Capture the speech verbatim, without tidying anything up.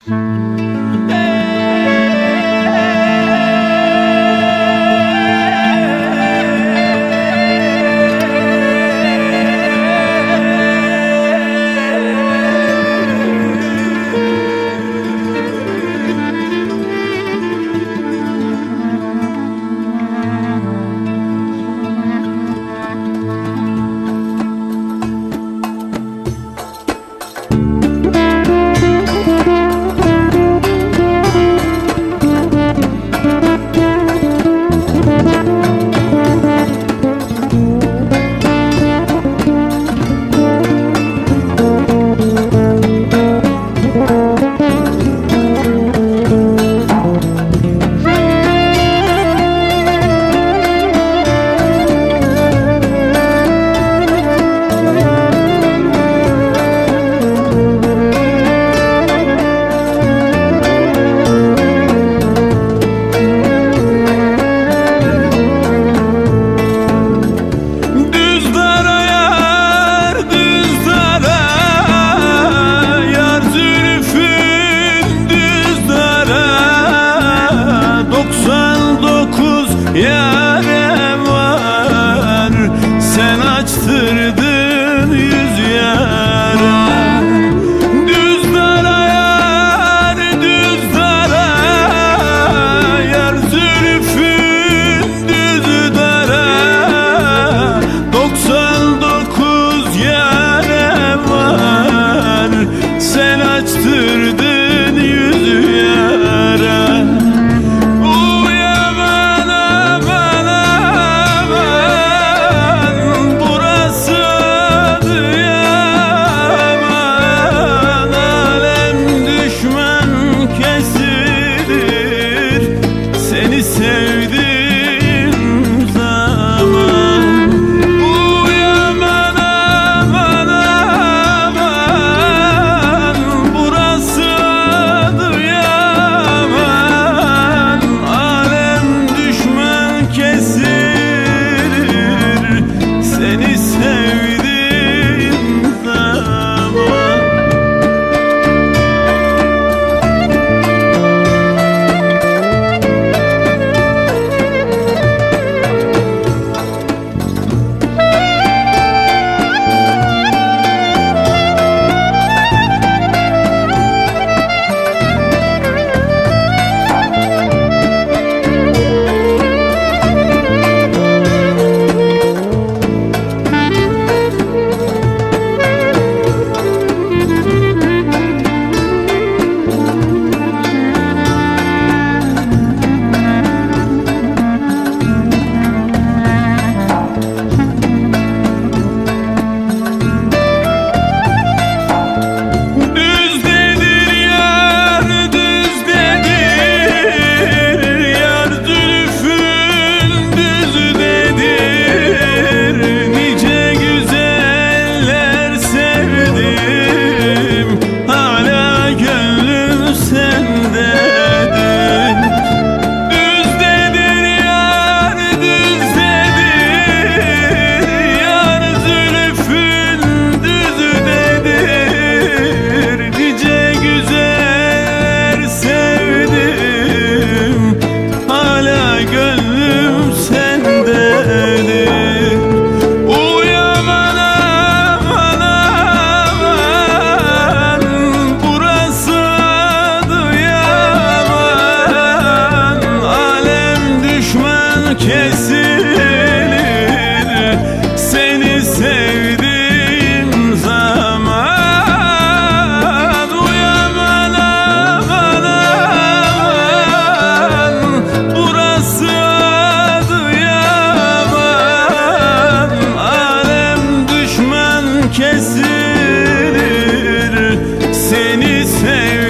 Yâre var, sen açtırdın yüz yâre. Düz dara yar, düz dara yar, zülfün düz dara. Doksan dokuz yâre var, sen açtırdın yüz yâre. Seni sevdiğim zaman uyaman aman aman, burası Adıyaman. Alem düşman kesilir seni sevdiğim zaman. Kesilir seni sevdiğim zaman. Uyaman aman aman, burası Adıyaman. Alem düşman kesilir seni sevdiğim